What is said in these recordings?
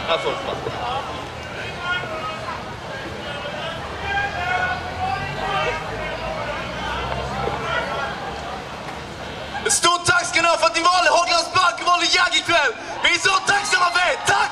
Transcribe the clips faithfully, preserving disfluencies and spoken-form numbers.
Här får man. Stort tack ska ni ha för att ni valde Håklands Park och valde Jag ikväll. Vi är så tacksamma för er. Tack!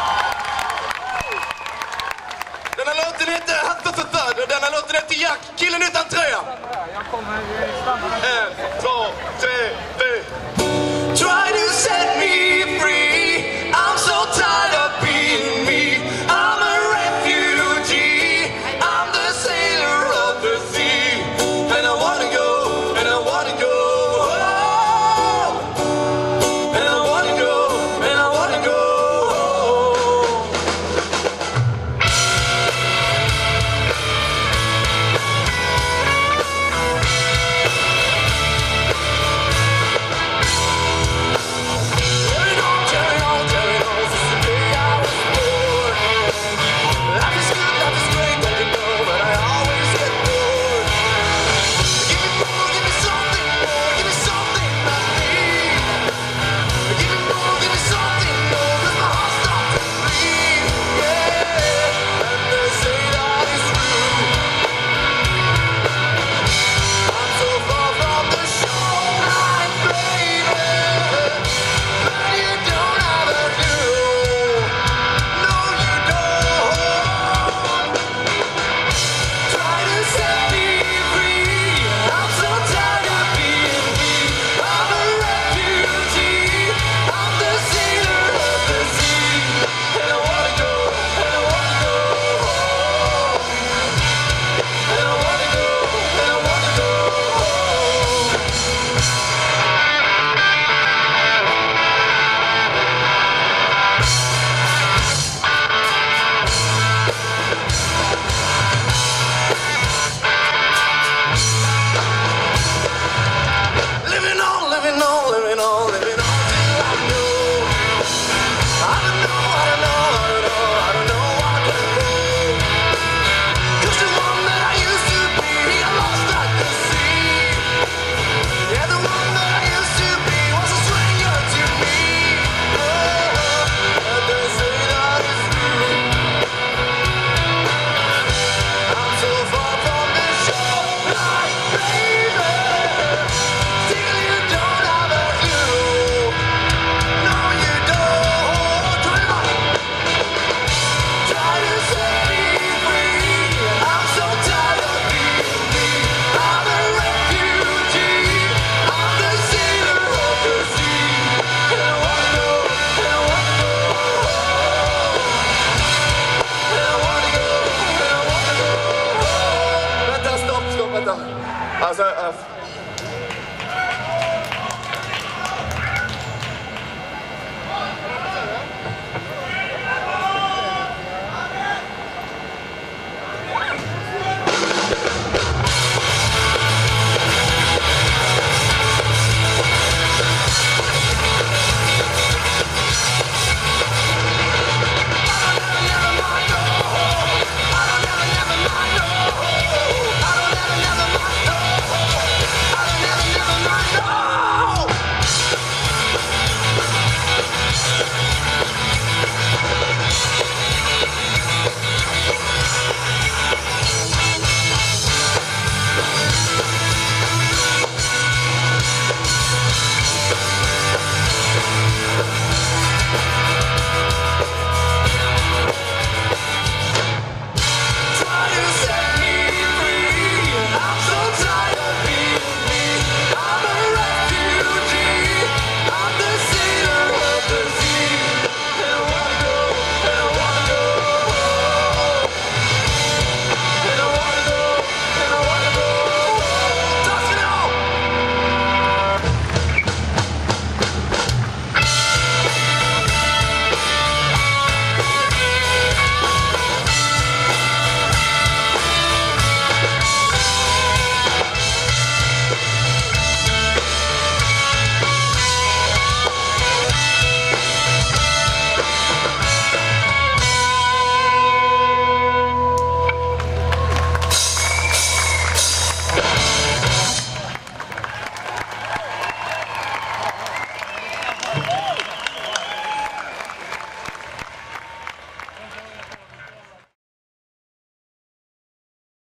Denna låten heter Hattatatatat och denna låten heter Jack, killen utan tröja. Jag kommer stanna. En, två, tre, fyra. Try to set me free. I'm so tired of being me. I'm a refugee. I'm the sailor of the sea. And I wanna go, and I wanna go. And I wanna go, and I wanna go. Alltså,